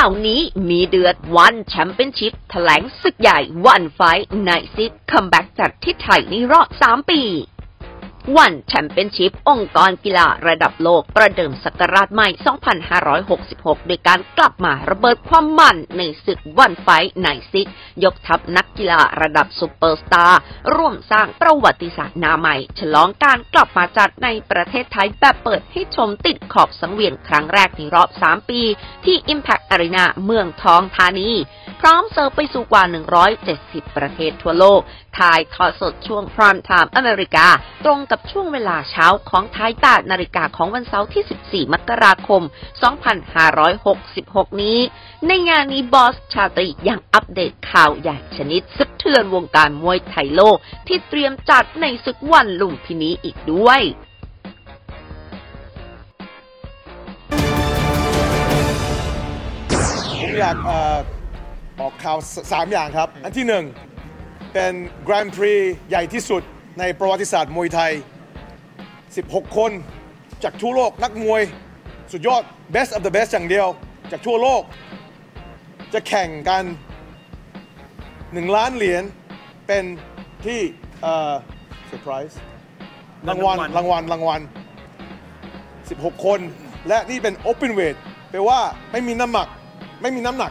าร์นี้มีเดือดวันแชมเปี้ยนชิพแถลงศึกใหญ่วันไฟท์ไนท์ซิกคัมแบ็กจัดที่ไทยในรอบ3 ปีวันแชมเปี้ยนชิพองค์กรกีฬาระดับโลกประเดิมศักราชใหม่ 2566 โดยการกลับมาระเบิดความมันในศึกวันไฟท์ไนท์ซิกยกทัพนักกีฬาระดับซุปเปอร์สตาร์ร่วมสร้างประวัติศาสตร์หน้าใหม่ฉลองการกลับมาจัดในประเทศไทยแบบเปิดให้ชมติดขอบสังเวียนครั้งแรกในรอบ 3 ปีที่ Impact Arena เมืองทองธานีพร้อมเสิร์ฟไปสู่กว่า 170 ประเทศทั่วโลกถ่ายทอดสดช่วงพรามไทม์อเมริกาตรงกับช่วงเวลาเช้าของท้าย8 นาฬิกาของวันเสาร์ที่ 14 มกราคม 2566 นี้ในงานนี้บอสชาตรียังอัปเดตข่าวใหญ่ชนิดสะเทือนวงการมวยไทยโลกที่เตรียมจัดในศึกวันลุมพินีอีกด้วยผมอยากออกข่าว3 อย่างครับอันที่1เป็น Grand Prix ใหญ่ที่สุดในประวัติศาสตร์มวยไทย16 คนจากทั่วโลกนักมวยสุดยอด Best of the Best อย่างเดียวจากทั่วโลกจะแข่งกัน1 ล้านเหรียญเป็นที่Surprise รางวัล16 คนและนี่เป็น Open Weight แปลว่าไม่มีน้ำหนัก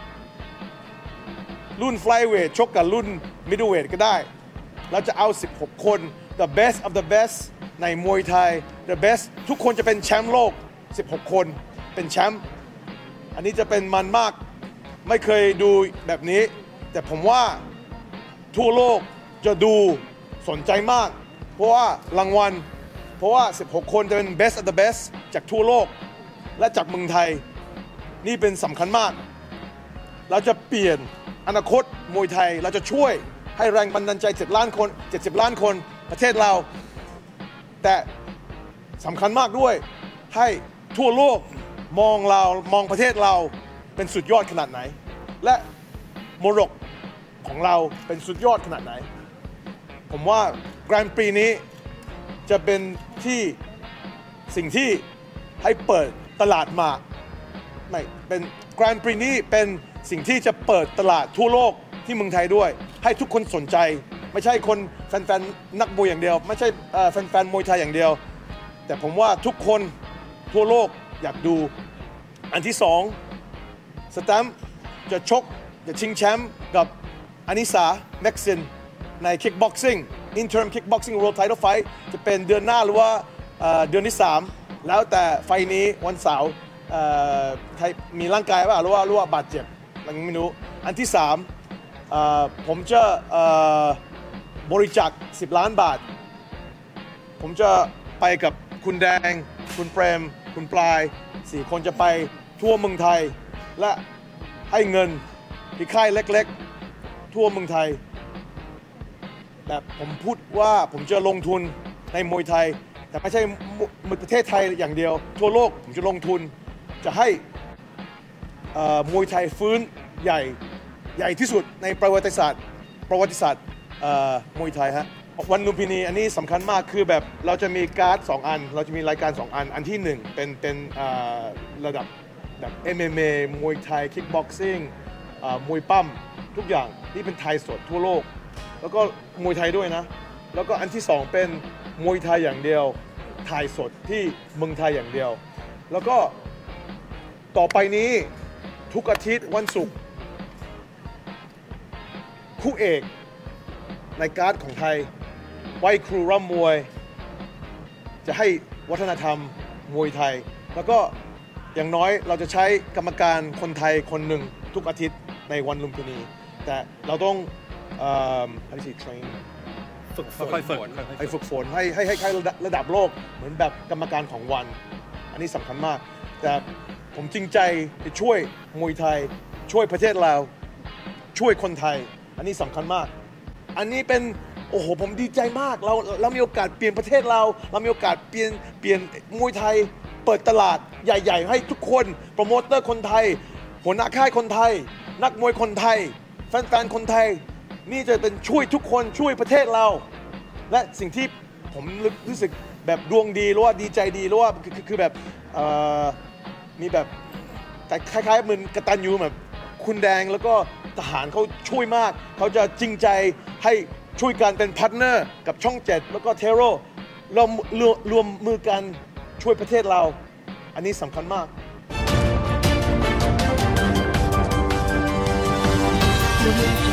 รุ่น Flyweight ชกกับรุ่น Middleweight ก็ได้เราจะเอา16 คน the best of the best ในมวยไทย the best ทุกคนจะเป็นแชมป์โลก16 คนเป็นแชมป์อันนี้จะเป็นมันมากไม่เคยดูแบบนี้แต่ผมว่าทั่วโลกจะดูสนใจมากเพราะว่ารางวัลเพราะว่า16 คนจะเป็น best of the best จากทั่วโลกและจากเมืองไทยนี่เป็นสำคัญมากเราจะเปลี่ยนอนาคตมวยไทยเราจะช่วยให้แรงบันดาลใจ70 ล้านคนประเทศเราแต่สำคัญมากด้วยให้ทั่วโลกมองประเทศเราเป็นสุดยอดขนาดไหนและมรดกของเราเป็นสุดยอดขนาดไหนผมว่าแกรนด์ปรีนี้จะเป็นที่สิ่งที่ให้เปิดตลาดมาไม่เป็นแกรนด์ปรีนี้เป็นสิ่งที่จะเปิดตลาดทั่วโลกที่เมืองไทยด้วยให้ทุกคนสนใจไม่ใช่คนแฟนๆนักมวยอย่างเดียวไม่ใช่แฟนๆมวยไทยอย่างเดียวแต่ผมว่าทุกคนทั่วโลกอยากดูอันที่2สแตมป์จะชิงแชมป์กับอานิสาแม็กซินใน Kickboxing Interim Kickboxing World Title Fight จะเป็นเดือนหน้าหรือว่าเดือนที่3แล้วแต่ไฟนี้วันเสาร์มีร่างกายหรือว่าบาดเจ็บอะไรไม่รู้อันที่3ผมจะบริจาค10 ล้านบาทผมจะไปกับคุณแดงคุณเปรมคุณปลาย4 คนจะไปทั่วเมืองไทยและให้เงินที่ค่ายเล็กๆทั่วเมืองไทยแบบผมพูดว่าผมจะลงทุนในมวยไทยแต่ไม่ใช่ประเทศไทยอย่างเดียวทั่วโลกผมจะลงทุนจะให้มวยไทยฟื้นใหญ่ที่สุดในประวัติศาสตร์มวยไทยฮะวันลุมพินีอันนี้สำคัญมากคือแบบเราจะมีการ์ด2 อันเราจะมีรายการ2 อันอันที่1เป็นระดับแบบ MMA มวยไทย Kickboxing มวยปั้มทุกอย่างที่เป็นไทยสดทั่วโลกแล้วก็มวยไทยด้วยนะแล้วก็อันที่2เป็นมวยไทยอย่างเดียวถ่ายสดที่เมืองไทยอย่างเดียวแล้วก็ต่อไปนี้ทุกอาทิตย์วันศุกร์คู่เอกในการ์ดของไทยไหว้ครูร่ำมวยจะให้วัฒนธรรมมวยไทยแล้วก็อย่างน้อยเราจะใช้กรรมการคนไทยคนหนึ่งทุกอาทิตย์ในวันลุมพินีแต่เราต้องtrain ฝึกฝนให้ระดับโลกเหมือนแบบกรรมการของวันอันนี้สำคัญมากแต่ผมจริงใจจะช่วยมวยไทยช่วยประเทศเราช่วยคนไทยอันนี้สำคัญมากอันนี้เป็นโอ้โหผมดีใจมากเรามีโอกาสเปลี่ยนประเทศเรามีโอกาสเปลี่ยนมวยไทยเปิดตลาดใหญ่ๆให้ทุกคนโปรโมเตอร์คนไทยหัวหน้าค่ายคนไทยนักมวยคนไทยแฟนๆคนไทยนี่จะเป็นช่วยทุกคนช่วยประเทศเราและสิ่งที่ผมรู้สึกแบบดวงดีหรือว่าดีใจดีหรือว่าคือแบบมีแบบแต่คล้ายๆเหมือนกตัญญูแบบคุณแดงแล้วก็ทหารเขาช่วยมากเขาจะจริงใจให้ช่วยกันเป็นพาร์ทเนอร์กับช่อง 7 แล้วก็เทโร่เรารวมมือกันช่วยประเทศเราอันนี้สำคัญมาก Moving